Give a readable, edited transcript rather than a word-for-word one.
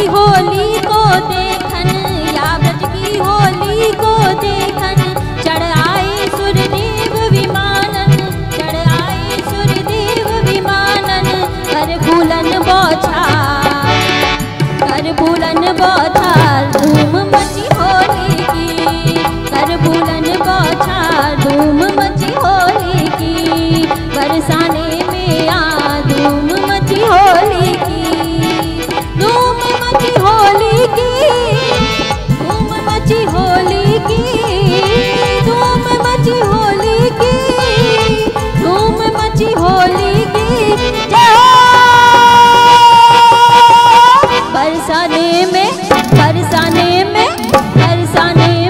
की होली को देखन, या ब्रज की होली को देखन, चढ़ आए सूर्यदेव विमानन, चढ़ आए सूर्यदेव विमानन। कर फूलन बौछार, कर फूलन बौछार, धूम मची होली की, कर फूलन बौछार, धूम मची होली की। बरसाने में आ धूम मची होली की, धूम मची होली की, धूम मची होली की, धूम मची होली की, धूम मची होली की। जय हो बरसाने में, बरसाने में, बरसाने